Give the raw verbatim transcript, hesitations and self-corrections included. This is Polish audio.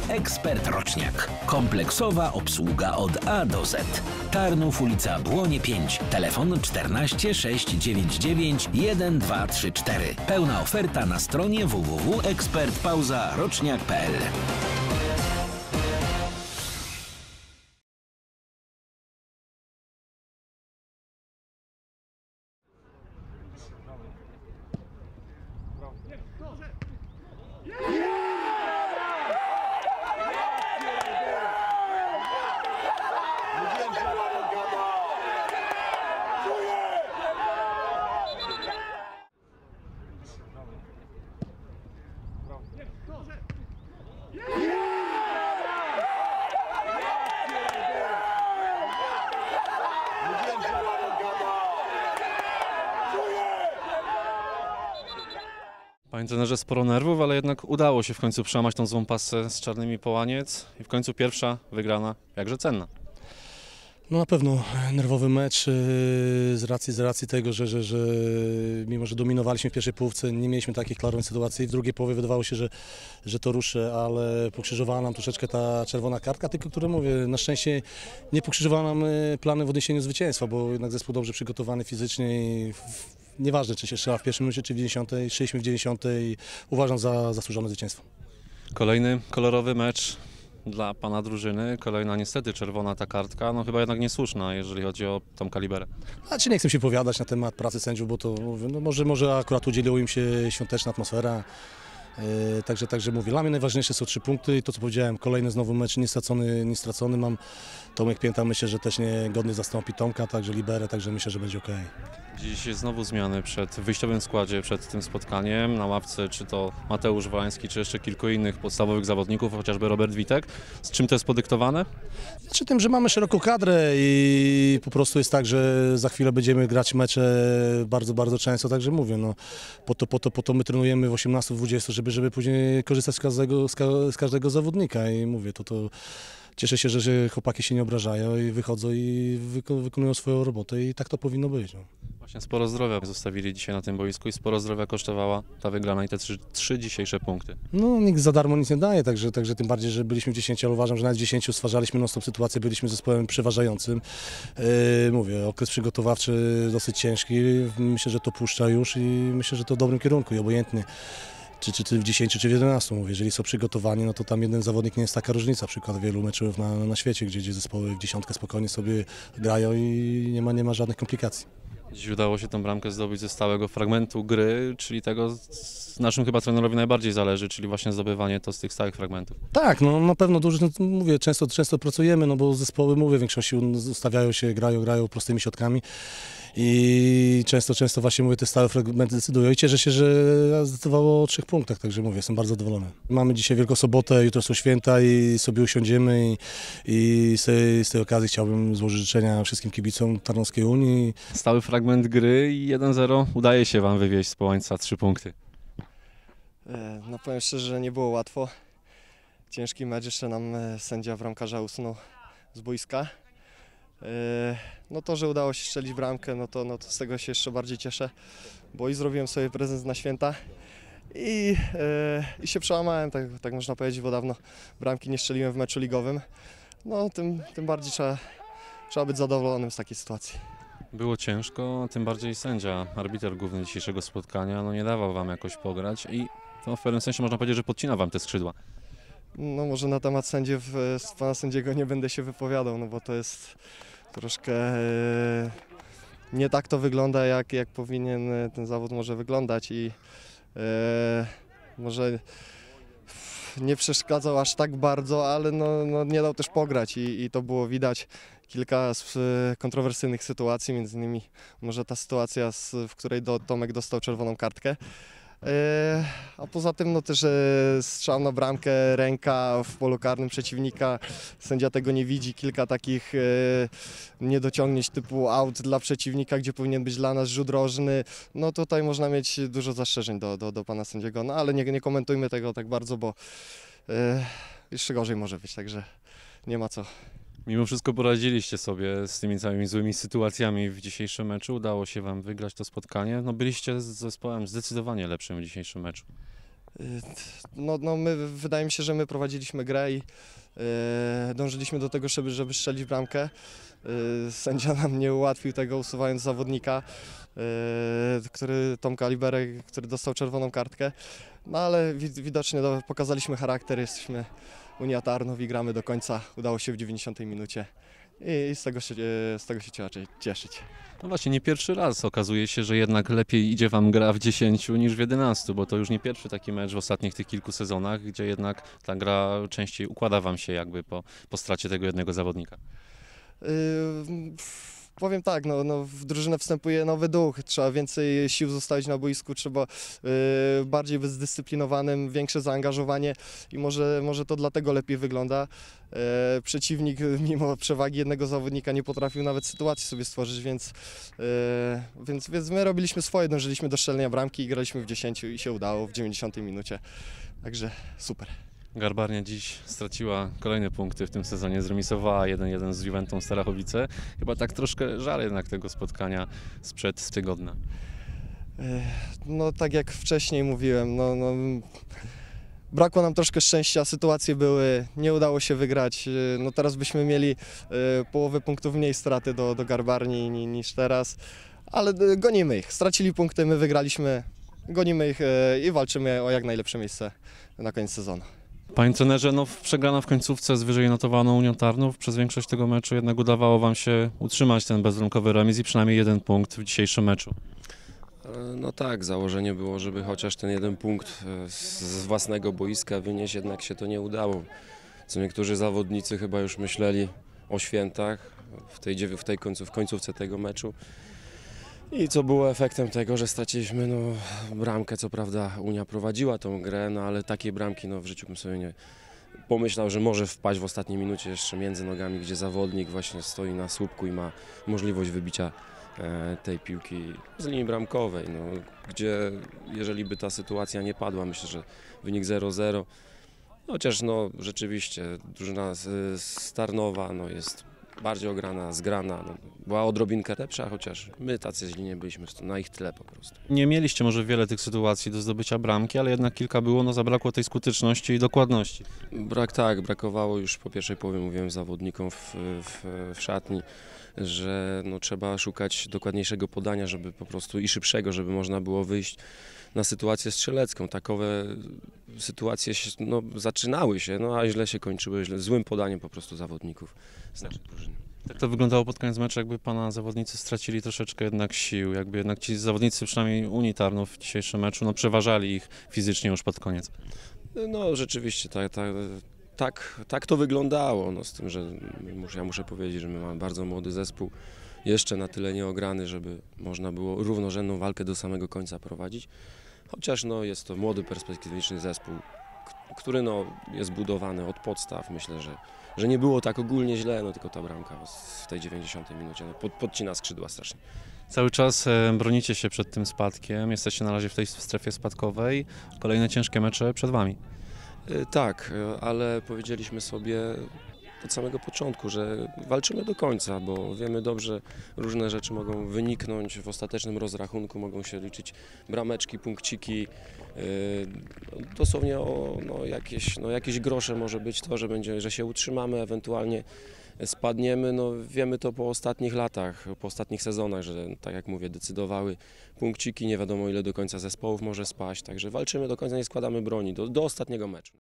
Ekspert Roczniak. Kompleksowa obsługa od A do Z. Tarnów, ulica Błonie pięć. Telefon czternaście sześć dziewięć dziewięć jeden dwa trzy cztery. Pełna oferta na stronie w w w kropka ekspert pauza roczniak kropka p l. Panie trenerze, sporo nerwów, ale jednak udało się w końcu przełamać tą złą pasę z Czarnymi Połaniec i w końcu pierwsza wygrana, jakże cenna. No na pewno nerwowy mecz z racji, z racji tego, że, że, że mimo, że dominowaliśmy w pierwszej połówce, nie mieliśmy takich klarownych sytuacji. W drugiej połowie wydawało się, że, że to ruszy, ale pokrzyżowała nam troszeczkę ta czerwona kartka, tylko które mówię, na szczęście nie pokrzyżowała nam plany w odniesieniu zwycięstwa, bo jednak zespół dobrze przygotowany fizycznie i w, nieważne, czy się strzela w pierwszym minucie, czy w dziewięćdziesiątej, szliśmy w dziewięćdziesiątej i uważam za zasłużone zwycięstwo. Kolejny kolorowy mecz dla pana drużyny, kolejna niestety czerwona ta kartka, no chyba jednak niesłuszna, jeżeli chodzi o tą kaliberę. Znaczy nie chcę się powiadać na temat pracy sędziów, bo to mówię, no może, może akurat udzieliła im się świąteczna atmosfera. Yy, także, także mówię, dla mnie najważniejsze są trzy punkty i to co powiedziałem, kolejny znowu mecz niestracony, niestracony mam. Tomek Pięta myślę, że też nie godny zastąpi Tomka, także liberę, także myślę, że będzie ok. Dziś znowu zmiany przed wyjściowym składzie, przed tym spotkaniem na ławce, czy to Mateusz Wolański, czy jeszcze kilku innych podstawowych zawodników, chociażby Robert Witek. Z czym to jest podyktowane? Znaczy tym, że mamy szeroką kadrę i po prostu jest tak, że za chwilę będziemy grać mecze bardzo, bardzo często, także mówię, no po to, po to, po to my trenujemy w osiemnastu dwudziestu, żeby, żeby później korzystać z każdego, z, ka z każdego zawodnika i mówię, to to cieszę się, że, że chłopaki się nie obrażają i wychodzą i wyko wykonują swoją robotę i tak to powinno być. No. Właśnie sporo zdrowia zostawili dzisiaj na tym boisku i sporo zdrowia kosztowała ta wygrana i te trzy, trzy dzisiejsze punkty. No nikt za darmo nic nie daje, także, także tym bardziej, że byliśmy w dziesięciu, ale uważam, że nawet w dziesięciu stwarzaliśmy non-stop sytuację, byliśmy zespołem przeważającym. Yy, mówię, okres przygotowawczy dosyć ciężki, myślę, że to puszcza już i myślę, że to w dobrym kierunku i obojętnie. Czy, czy, czy w dziesięciu, czy w jedenastu, mówię, jeżeli są przygotowani, no to tam jeden zawodnik nie jest taka różnica, przykład wielu meczów na, na świecie, gdzie, gdzie zespoły w dziesiątkę spokojnie sobie grają i nie ma, nie ma żadnych komplikacji. Dziś udało się tę bramkę zdobyć ze stałego fragmentu gry, czyli tego, na czym chyba trenerowi najbardziej zależy, czyli właśnie zdobywanie to z tych stałych fragmentów. Tak, no na pewno dużo, no, mówię, często, często pracujemy, no bo zespoły, mówię, w większości ustawiają się, grają, grają prostymi środkami i często, często właśnie mówię, te stałe fragmenty decydują i cieszę się, że zdecydowało o trzech punktach, także mówię, jestem bardzo zadowolony. Mamy dzisiaj Wielką Sobotę, jutro są święta i sobie usiądziemy i, i z, tej, z tej okazji chciałbym złożyć życzenia wszystkim kibicom Tarnowskiej Unii. Stały fragment gry i jeden zero udaje się wam wywieźć z Połańca trzy punkty. No powiem szczerze, że nie było łatwo. Ciężki mecz, jeszcze nam sędzia bramkarza usunął z boiska. No to, że udało się strzelić bramkę, no to, no to z tego się jeszcze bardziej cieszę, bo i zrobiłem sobie prezent na święta i, i się przełamałem, tak, tak można powiedzieć, bo dawno bramki nie strzeliłem w meczu ligowym. No tym, tym bardziej trzeba, trzeba być zadowolonym z takiej sytuacji. Było ciężko, tym bardziej sędzia, arbiter główny dzisiejszego spotkania, no nie dawał wam jakoś pograć i to w pewnym sensie można powiedzieć, że podcina wam te skrzydła. No może na temat sędziów, z pana sędziego nie będę się wypowiadał, no bo to jest troszkę e, nie tak to wygląda, jak, jak powinien ten zawód może wyglądać i e, może nie przeszkadzał aż tak bardzo, ale no, no nie dał też pograć i, i to było widać. Kilka kontrowersyjnych sytuacji, między innymi może ta sytuacja, w której do, Tomek dostał czerwoną kartkę. A poza tym no też strzał na bramkę, ręka w polu karnym przeciwnika, sędzia tego nie widzi, kilka takich niedociągnięć typu out dla przeciwnika, gdzie powinien być dla nas rzut rożny. No tutaj można mieć dużo zastrzeżeń do, do, do pana sędziego, no ale nie, nie komentujmy tego tak bardzo, bo jeszcze gorzej może być, także nie ma co. Mimo wszystko poradziliście sobie z tymi całymi złymi sytuacjami w dzisiejszym meczu. Udało się wam wygrać to spotkanie. No byliście z zespołem zdecydowanie lepszym w dzisiejszym meczu. No, no my, wydaje mi się, że my prowadziliśmy grę i e, dążyliśmy do tego, żeby, żeby strzelić bramkę. E, sędzia nam nie ułatwił tego, usuwając zawodnika, e, który Tomka Liberek, który dostał czerwoną kartkę. No ale widocznie no, pokazaliśmy charakter, jesteśmy Unia Tarnów i gramy do końca. Udało się w dziewięćdziesiątej minucie i, i z tego się, z tego się trzeba cieszyć. No właśnie, nie pierwszy raz okazuje się, że jednak lepiej idzie wam gra w dziesięciu niż w jedenastu, bo to już nie pierwszy taki mecz w ostatnich tych kilku sezonach, gdzie jednak ta gra częściej układa wam się jakby po, po stracie tego jednego zawodnika. Yy, powiem tak, no, no, w drużynę wstępuje nowy duch, trzeba więcej sił zostawić na boisku, trzeba yy, bardziej być zdyscyplinowanym, większe zaangażowanie i może, może to dlatego lepiej wygląda. Yy, przeciwnik mimo przewagi jednego zawodnika nie potrafił nawet sytuacji sobie stworzyć, więc, yy, więc, więc my robiliśmy swoje, dążyliśmy do strzelenia bramki i graliśmy w dziesięciu i się udało w dziewięćdziesiątej minucie, także super. Garbarnia dziś straciła kolejne punkty w tym sezonie, zremisowała jeden jeden z Juventą Starachowice. Chyba tak troszkę żal jednak tego spotkania sprzed tygodnia. No tak jak wcześniej mówiłem, no, no, brakło nam troszkę szczęścia, sytuacje były, nie udało się wygrać. No teraz byśmy mieli połowę punktów mniej straty do, do Garbarni niż teraz, ale gonimy ich. Stracili punkty, my wygraliśmy, gonimy ich i walczymy o jak najlepsze miejsce na koniec sezonu. Panie trenerze, no przegrana w końcówce z wyżej notowaną Unią Tarnów. Przez większość tego meczu jednak udawało wam się utrzymać ten bezbramkowy remis i przynajmniej jeden punkt w dzisiejszym meczu. No tak, założenie było, żeby chociaż ten jeden punkt z własnego boiska wynieść, jednak się to nie udało. Co niektórzy zawodnicy chyba już myśleli o świętach w tej, w tej końców, w końcówce tego meczu. I co było efektem tego, że straciliśmy no, bramkę, co prawda Unia prowadziła tą grę, no ale takiej bramki no, w życiu bym sobie nie pomyślał, że może wpaść w ostatniej minucie jeszcze między nogami, gdzie zawodnik właśnie stoi na słupku i ma możliwość wybicia e, tej piłki z linii bramkowej, no, gdzie jeżeli by ta sytuacja nie padła, myślę, że wynik zero zero, chociaż no, rzeczywiście drużyna z, z Tarnowa no, jest bardziej ograna, zgrana, no, była odrobinkę lepsza, chociaż my tacy źli nie byliśmy na ich tle po prostu. Nie mieliście może wiele tych sytuacji do zdobycia bramki, ale jednak kilka było, no zabrakło tej skuteczności i dokładności. Brak tak, brakowało już po pierwszej połowie, mówiłem zawodnikom w, w, w szatni, że no, trzeba szukać dokładniejszego podania, żeby po prostu i szybszego, żeby można było wyjść na sytuację strzelecką. Takowe sytuacje się, no, zaczynały się, no, a źle się kończyły, źle, złym podaniem po prostu zawodników z naszej drużyny. Tak to wyglądało pod koniec meczu, jakby pana zawodnicy stracili troszeczkę jednak sił, jakby jednak ci zawodnicy, przynajmniej Unii Tarnów w dzisiejszym meczu, no, przeważali ich fizycznie już pod koniec. No rzeczywiście tak, tak, tak, tak to wyglądało, no, z tym, że muszę, ja muszę powiedzieć, że my mamy bardzo młody zespół, jeszcze na tyle nieograny, żeby można było równorzędną walkę do samego końca prowadzić. Chociaż no, jest to młody, perspektywiczny zespół, który no, jest budowany od podstaw. Myślę, że, że nie było tak ogólnie źle, no, tylko ta bramka w tej dziewięćdziesiątej minucie no, pod, podcina skrzydła strasznie. Cały czas bronicie się przed tym spadkiem, jesteście na razie w tej strefie spadkowej, kolejne ciężkie mecze przed wami. Tak, ale powiedzieliśmy sobie od samego początku, że walczymy do końca, bo wiemy dobrze, różne rzeczy mogą wyniknąć w ostatecznym rozrachunku, mogą się liczyć brameczki, punkciki, yy, dosłownie o no, jakieś, no, jakieś grosze może być to, że, będzie, że się utrzymamy, ewentualnie spadniemy. No, wiemy to po ostatnich latach, po ostatnich sezonach, że tak jak mówię, decydowały punkciki, nie wiadomo ile do końca zespołów może spaść, także walczymy do końca, nie składamy broni, do, do ostatniego meczu.